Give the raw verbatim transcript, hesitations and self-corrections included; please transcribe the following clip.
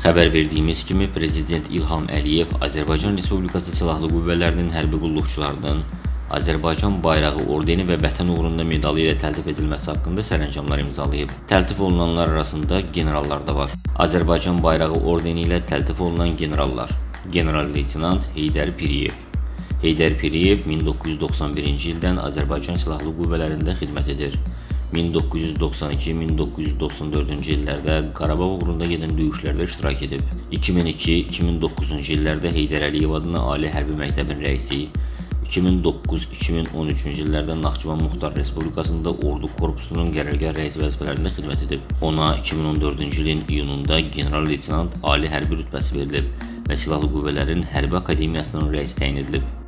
Xəbər verdiyimiz kimi, Prezident İlham Əliyev Azərbaycan Respublikası Silahlı Qüvvələrinin hərbi qulluqçularının Azərbaycan bayrağı ordeni və Vətən uğrunda medalı ilə təltif edilməsi haqqında sərəncamlar imzalayıb. Təltif olunanlar arasında generallar da var. Azərbaycan bayrağı ordeni ilə təltif olunan generallar: General-leytenant Heydər Piriyev. Heydər Piriyev min doqquz yüz doxsan birinci ildən Azərbaycan Silahlı Qüvvələrində xidmət edir. min doqquz yüz doxsan iki min doqquz yüz doxsan dördüncü illərdə Qarabağ uğrunda gedən döyüşlərdə iştirak edib. iki min iki iki min doqquzuncu illərdə Heydər Əliyev adına Ali Hərbi Məktəbin rəisi, iki min doqquz iki min on üçüncü illərdə Naxçıvan Muxtar Respublikasında Ordu Korpusunun qərargah rəisi vəzifələrində xidmət edib. Ona iki min on dördüncü ilin iyununda general-leytenant Ali hərbi rütbəsi verilib və Silahlı Qüvvələrin Hərbi Akademiyasının rəisi təyin edilib.